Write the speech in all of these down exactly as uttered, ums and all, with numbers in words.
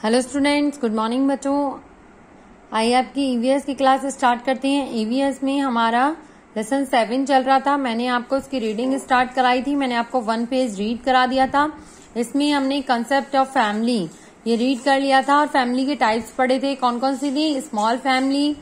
Hello students, good morning बच्चों। आइए आपकी ईवीएस की क्लास स्टार्ट करते हैं। ईवीएस में हमारा लेसन सेवन चल रहा था। मैंने आपको उसकी रीडिंग स्टार्ट कराई थी। मैंने आपको वन पेज रीड करा दिया था। इसमें हमने कंसेप्ट ऑफ फैमिली ये रीड कर लिया था और फैमिली के टाइप्स पढ़े थे। कौन कौन सी थी? स्मॉल फैमिली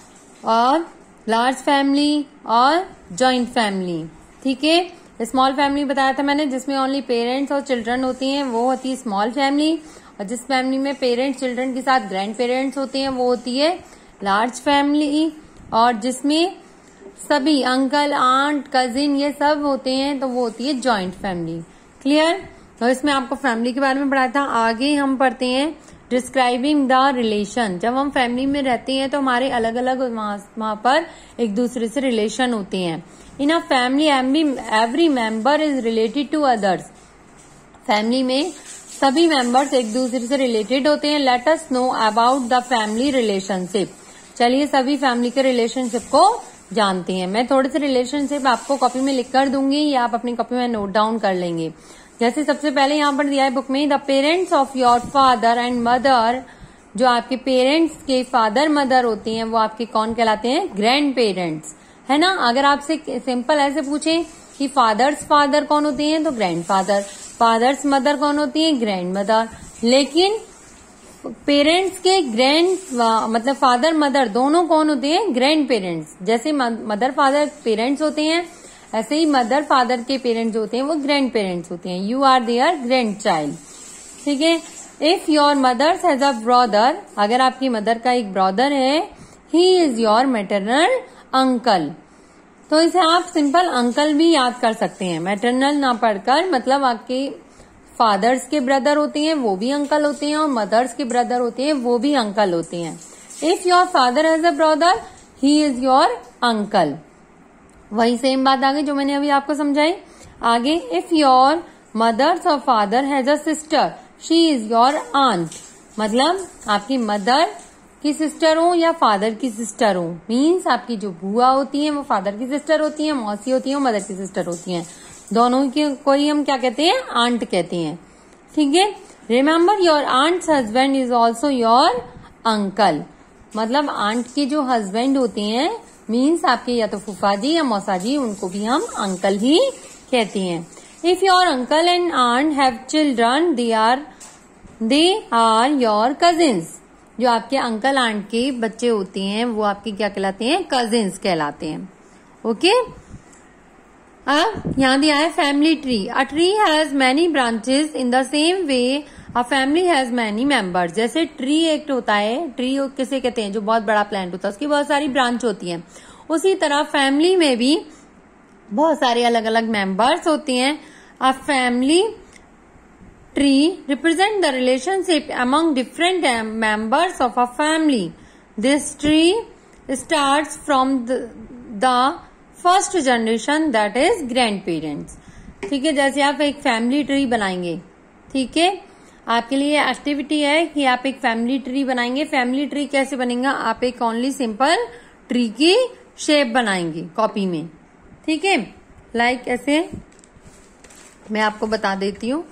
और लार्ज फैमिली और जॉइंट फैमिली। ठीक है, स्मॉल फैमिली बताया था मैंने, जिसमें ओनली पेरेंट्स और चिल्ड्रन होती हैं, वो होती है स्मॉल फैमिली। और जिस फैमिली में पेरेंट्स चिल्ड्रन के साथ ग्रैंड पेरेंट्स होते हैं, वो होती है लार्ज फैमिली। और जिसमें सभी अंकल आंट कजिन ये सब होते हैं, तो वो होती है जॉइंट फैमिली। क्लियर? तो इसमें आपको फैमिली के बारे में पढ़ाया था। आगे हम पढ़ते हैं डिस्क्राइबिंग द रिलेशन। जब हम फैमिली में रहते हैं तो हमारे अलग अलग वहां पर एक दूसरे से रिलेशन होते हैं। In a family every member is related to others. Family में सभी मेंबर्स एक दूसरे से रिलेटेड होते हैं। Let us know about the family relationship. चलिए सभी फैमिली के रिलेशनशिप को जानते हैं। मैं थोड़े से रिलेशनशिप आपको कॉपी में लिख कर दूंगी, या आप अपनी कॉपी में नोट डाउन कर लेंगे। जैसे सबसे पहले यहाँ पर दिया है बुक में, the parents of your father and mother. जो आपके पेरेंट्स के फादर मदर होते हैं, वो आपके कौन कहलाते हैं? ग्रैंड पेरेंट्स, है ना। अगर आपसे सिंपल ऐसे पूछे कि फादर्स फादर कौन होते हैं, तो ग्रैंड फादर। फादर्स मदर कौन होती है? Grandmother. लेकिन पेरेंट्स के ग्रैंड मतलब फादर मदर दोनों कौन होते हैं? Grandparents. जैसे मदर फादर पेरेंट्स होते हैं, ऐसे ही मदर फादर के पेरेंट्स होते हैं, वो ग्रैंड पेरेंट्स होते हैं। You are their grandchild. ठीक है। If your mother's has a brother, अगर आपकी मदर का एक ब्रदर है, he is your maternal uncle. तो इसे आप सिंपल अंकल भी याद कर सकते हैं, मैटरनल ना पढ़कर। मतलब आपके फादर्स के ब्रदर होते हैं, वो भी अंकल होते हैं, और मदर्स के ब्रदर होते हैं, वो भी अंकल होते हैं। If your father has a brother, he is your uncle. वही सेम बात आगे जो मैंने अभी आपको समझाई। आगे, इफ योर मदर्स और father has a sister, she is your aunt. मतलब आपकी मदर की सिस्टर हो या फादर की सिस्टर हो, मीन्स आपकी जो बुआ होती है वो फादर की सिस्टर होती है, मौसी होती है वो मदर की सिस्टर होती हैं। दोनों की कोई हम क्या कहते हैं? आंट कहते हैं। ठीक है। Remember your aunt's husband is also your uncle. मतलब आंट के जो हस्बैंड होते हैं, मीन्स आपके या तो फूफा जी या मौसा जी, उनको भी हम अंकल ही कहते हैं। If your uncle and aunt have children, they are they are your cousins. जो आपके अंकल आंट के बच्चे होते हैं, वो आपके क्या कहलाते हैं? कजिन्स कहलाते हैं। ओके। अब यहां दिया है family tree. A tree has many branches in the same way a family has many members. जैसे ट्री एक होता है, ट्री किसे कहते हैं? जो बहुत बड़ा प्लांट होता है, उसकी बहुत सारी ब्रांच होती है। उसी तरह फैमिली में भी बहुत सारे अलग अलग मेंबर्स होते हैं। A family tree represent the relationship among different members of a family. This tree starts from the, the first generation, that is grandparents. ठीक है। जैसे आप एक फैमिली ट्री बनाएंगे, ठीक है, आपके लिए एक्टिविटी है कि आप एक फैमिली ट्री बनाएंगे। फैमिली ट्री कैसे बनेगा? आप एक ओनली सिंपल ट्री की शेप बनाएंगे कॉपी में। ठीक है। लाइक ऐसे मैं आपको बता देती हूँ।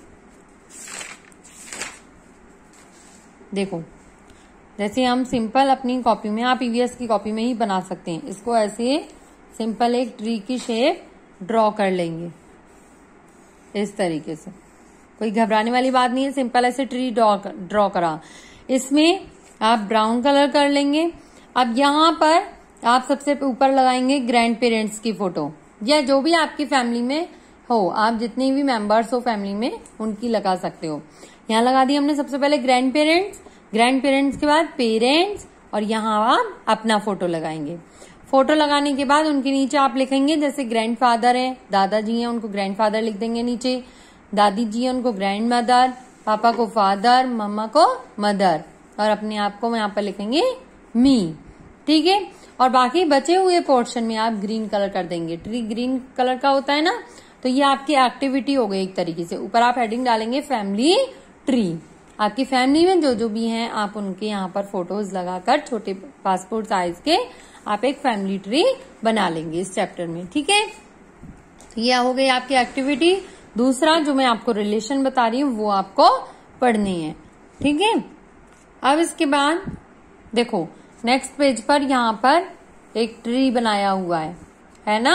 देखो, जैसे हम सिंपल अपनी कॉपी में, आप ईवीएस की कॉपी में ही बना सकते हैं। इसको ऐसे सिंपल एक ट्री की शेप ड्रॉ कर लेंगे इस तरीके से। कोई घबराने वाली बात नहीं है, सिंपल ऐसे ट्री ड्रॉ ड्रॉ करा। इसमें आप ब्राउन कलर कर लेंगे। अब यहाँ पर आप सबसे ऊपर लगाएंगे ग्रैंड पेरेंट्स की फोटो, या जो भी आपकी फैमिली में हो, आप जितनी भी मेंबर्स हो फैमिली में उनकी लगा सकते हो। यहाँ लगा दी हमने सबसे पहले ग्रैंड पेरेंट्स, ग्रैंड पेरेंट्स के बाद पेरेंट्स, और यहाँ आप अपना फोटो लगाएंगे। फोटो लगाने के बाद उनके नीचे आप लिखेंगे, जैसे ग्रैंड फादर है, दादाजी हैं, उनको ग्रैंड फादर लिख देंगे नीचे। दादी जी हैं, उनको ग्रैंड मदर, पापा को फादर, मम्मा को मदर, और अपने आप को यहाँ पर लिखेंगे मी। ठीक है। और बाकी बचे हुए पोर्शन में आप ग्रीन कलर कर देंगे। ट्री ग्रीन कलर का होता है ना, तो ये आपकी एक्टिविटी हो गई एक तरीके से। ऊपर आप हेडिंग डालेंगे फैमिली ट्री। आपकी फैमिली में जो जो भी हैं, आप उनके यहाँ पर फोटोज लगाकर छोटे पासपोर्ट साइज के आप एक फैमिली ट्री बना लेंगे इस चैप्टर में। ठीक है। ये हो गई आपकी एक्टिविटी। दूसरा जो मैं आपको रिलेशन बता रही हूँ, वो आपको पढ़नी है। ठीक है। अब इसके बाद देखो नेक्स्ट पेज पर यहाँ पर एक ट्री बनाया हुआ है है ना।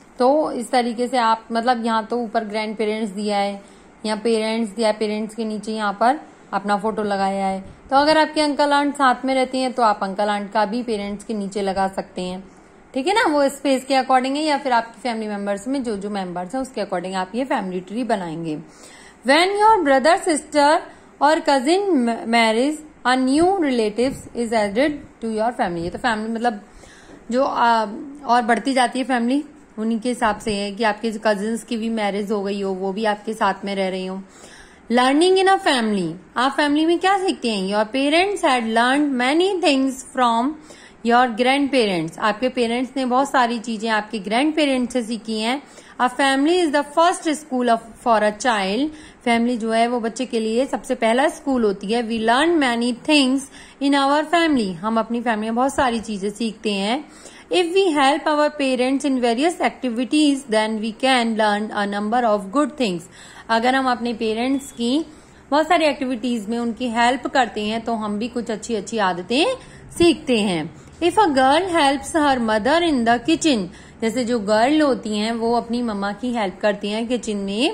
तो इस तरीके से आप मतलब यहाँ तो ऊपर ग्रैंड पेरेंट्स दिया है, यहाँ पेरेंट्स दिया है, पेरेंट्स के नीचे यहाँ पर अपना फोटो लगाया है। तो अगर आपके अंकल आंट साथ में रहते हैं तो आप अंकल आंट का भी पेरेंट्स के नीचे लगा सकते हैं, ठीक है ना। वो स्पेस के अकॉर्डिंग है या फिर आपकी फैमिली मेंबर्स में जो जो मेंबर्स हैं उसके अकॉर्डिंग आप ये फैमिली ट्री बनाएंगे। व्हेन योर ब्रदर सिस्टर और cousin marries a new relatives is added to your family. ये तो फैमिली मतलब जो आ, और बढ़ती जाती है फैमिली उन्हीं के हिसाब से है कि आपके कजिन्स की भी मैरिज हो गई हो, वो भी आपके साथ में रह रही हो। लर्निंग इन अ फैमिली, आप फैमिली में क्या सीखते हैं? Your parents had learn many things from your grandparents. आपके पेरेंट्स ने बहुत सारी चीजें आपके ग्रैंड पेरेंट्स से सीखी हैं। A family is the first school for a child. Family जो है वो बच्चे के लिए सबसे पहला स्कूल होती है। We learn many things in our family. हम अपनी फैमिली में बहुत सारी चीजें सीखते हैं। If we help our parents in various activities, then we can learn a number of good things. अगर हम अपने पेरेंट्स की बहुत सारी एक्टिविटीज में उनकी हेल्प करते हैं तो हम भी कुछ अच्छी अच्छी आदतें सीखते हैं। If a girl helps her mother in the kitchen, जैसे जो गर्ल होती हैं वो अपनी मम्मा की हेल्प करती हैं किचन में,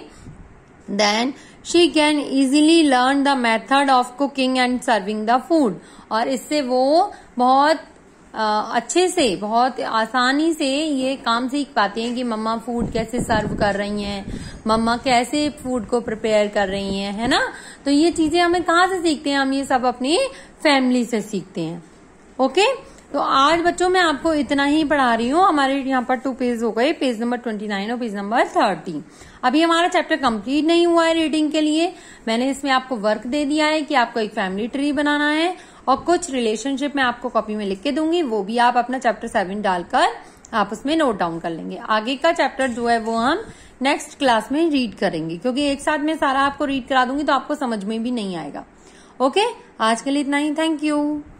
then she can easily learn the method of cooking and serving the food. और इससे वो बहुत अच्छे से बहुत आसानी से ये काम सीख पाते हैं कि मम्मा फूड कैसे सर्व कर रही हैं, मम्मा कैसे फूड को प्रिपेयर कर रही हैं, है ना। तो ये चीजें हमें कहाँ से सीखते हैं? हम ये सब अपनी फैमिली से सीखते हैं। ओके, तो आज बच्चों मैं आपको इतना ही पढ़ा रही हूँ। हमारे यहाँ पर टू पेज हो गए, पेज नंबर ट्वेंटी नाइन और पेज नंबर थर्टी। अभी हमारा चैप्टर कंप्लीट नहीं हुआ है रीडिंग के लिए। मैंने इसमें आपको वर्क दे दिया है कि आपको एक फैमिली ट्री बनाना है और कुछ रिलेशनशिप मैं आपको कॉपी में लिख के दूंगी, वो भी आप अपना चैप्टर सेवन डालकर आप उसमें नोट डाउन कर लेंगे। आगे का चैप्टर जो है वो हम नेक्स्ट क्लास में रीड करेंगे, क्योंकि एक साथ में सारा आपको रीड करा दूंगी तो आपको समझ में भी नहीं आएगा। ओके, आज के लिए इतना ही। Thank you.